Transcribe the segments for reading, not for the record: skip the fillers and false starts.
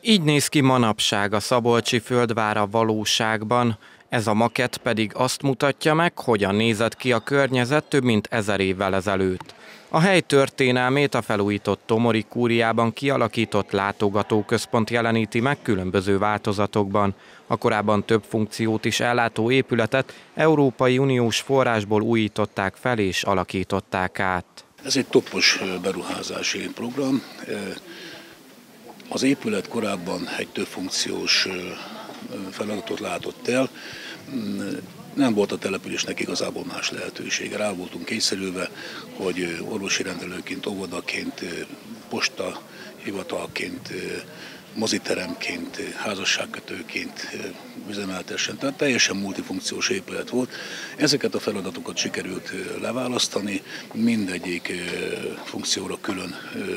Így néz ki manapság a szabolcsi földvár a valóságban, ez a makett pedig azt mutatja meg, hogyan nézett ki a környezet több mint 1000 évvel ezelőtt. A hely történelmét a felújított Tomori kúriában kialakított látogatóközpont jeleníti meg különböző változatokban. A korábban több funkciót is ellátó épületet Európai Uniós forrásból újították fel és alakították át. Ez egy toppos beruházási program. Az épület korábban egy többfunkciós feladatot látott el. Nem volt a településnek igazából más lehetősége. Rá voltunk kényszerülve, hogy orvosi rendelőként, óvodaként, postahivatalként, moziteremként, házasságkötőként üzemeltessen. Tehát teljesen multifunkciós épület volt. Ezeket a feladatokat sikerült leválasztani, mindegyik funkcióra külön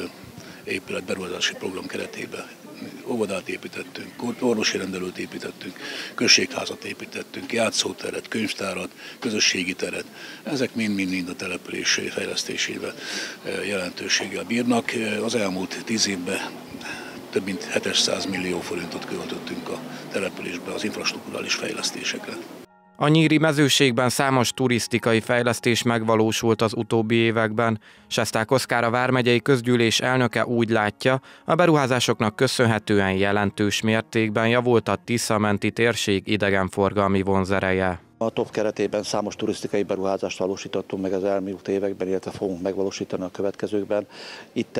épület beruházási program keretében. Óvodát építettünk, orvosi rendelőt építettünk, községházat építettünk, játszóteret, könyvtárat, közösségi teret. Ezek mind-mind a település fejlesztésével jelentőséggel bírnak. Az elmúlt 10 évben több mint 700 millió forintot költöttünk a településbe az infrastrukturális fejlesztésekre. A nyíri mezőségben számos turisztikai fejlesztés megvalósult az utóbbi években. Sesták Oszkár, a vármegyei közgyűlés elnöke úgy látja, a beruházásoknak köszönhetően jelentős mértékben javult a Tisza-menti térség idegenforgalmi vonzereje. A TOV keretében számos turisztikai beruházást valósítottunk meg az elmúlt években, illetve fogunk megvalósítani a következőkben. Itt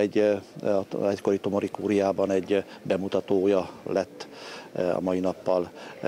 egykori Tomori kúriában egy bemutatója lett a mai nappal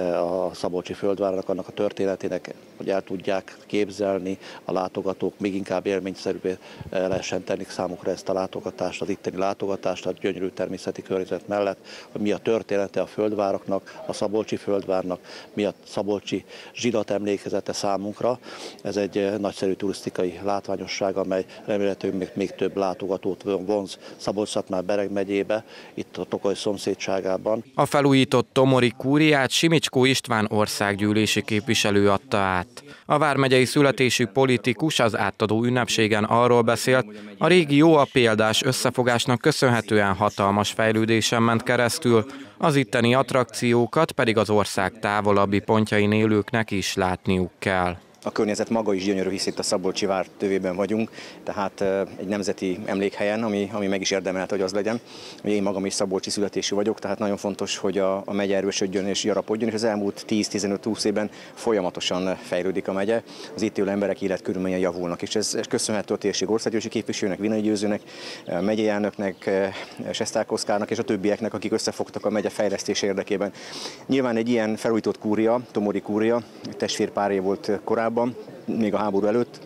a szabolcsi földvárnak, annak a történetének, hogy el tudják képzelni a látogatók, még inkább élményszerűvé lehessen tenni számukra ezt a látogatást, az itteni látogatást, a gyönyörű természeti környezet mellett, hogy mi a története a földvároknak, a szabolcsi földvárnak, mi a szabolcsi zsinat emlékezete számunkra. Ez egy nagyszerű turisztikai látványosság, amely remélhetőleg még több látogatót vonz Szabolcs-Szatmár-Bereg megyébe, itt a Tokaj szomszédságában. A felújított Tomori kúriát Simicskó István országgyűlési képviselő adta át. A vármegyei születésű politikus az átadó ünnepségen arról beszélt, a régió a példás összefogásnak köszönhetően hatalmas fejlődésen ment keresztül, az itteni attrakciókat pedig az ország távolabbi pontjain élőknek is látniuk kell. A környezet maga is gyönyörű, hisz itt a Szabolcsi vár tövében vagyunk, tehát egy nemzeti emlékhelyen, ami meg is érdemelte, hogy az legyen. Én magam is szabolcsi születésű vagyok, tehát nagyon fontos, hogy a megye erősödjön és gyarapodjon, és az elmúlt 10-15-20 évben folyamatosan fejlődik a megye. Az itt élő emberek életkörülményei javulnak, és ez köszönhető a térség országgyűlési képviselőnek, Vinai Győzőnek, megyei elnöknek, Sesták Oszkárnak és a többieknek, akik összefogtak a megye fejlesztése érdekében. Nyilván egy ilyen felújított kúria, Tomori kúria, testvérpáré volt korábban, még a háború előtt,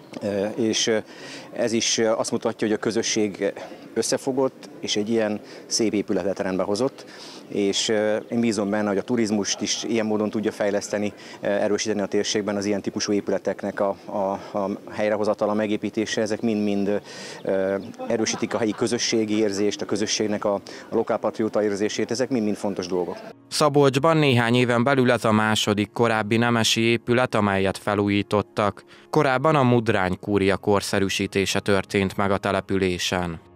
és ez is azt mutatja, hogy a közösség összefogott, és egy ilyen szép épületet rendbe hozott, és én bízom benne, hogy a turizmust is ilyen módon tudja fejleszteni, erősíteni a térségben az ilyen típusú épületeknek a helyrehozatala, megépítése, ezek mind-mind erősítik a helyi közösségi érzést, a közösségnek a lokálpatrióta érzését, ezek mind-mind fontos dolgok. Szabolcsban néhány éven belül ez a második korábbi nemesi épület, amelyet felújítottak. Korábban a Mudrány kúria korszerűsítése történt meg a településen.